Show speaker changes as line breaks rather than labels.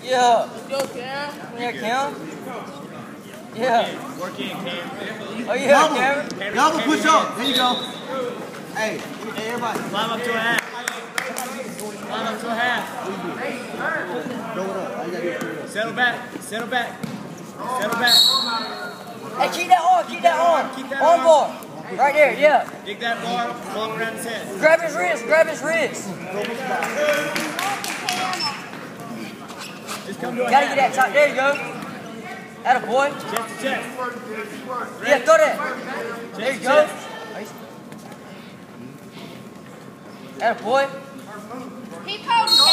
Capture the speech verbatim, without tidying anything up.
Yeah.
Go, Cam.
Yeah, Cam. Yeah.
Work in, Cam.
Oh, yeah, Cam.
Y'all can push up. There you go. Hey, hey, everybody.
Climb up to a half. Climb up to a half.
Throw it up. All you gotta do is throw it up.
Settle back. Settle back. Settle back.
Hey, keep that on. Keep that on.
Keep that
on
on.
bar. Right there, yeah.
Dig that bar. Long around his head.
Grab his wrist. Grab his wrist.
Just come to a
Gotta
half.
get that top. There you go. Atta boy.
Chest to chest.
Yeah, throw that. There you go. Atta boy.
Keep holding,